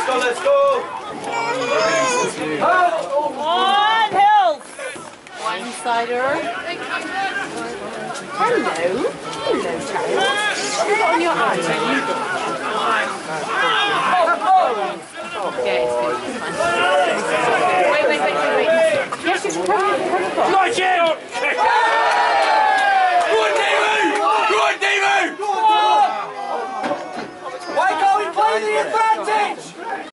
Let's go, let's go! On Hills! Insider. Hello. Hello, Charlie. What have you got on your eye?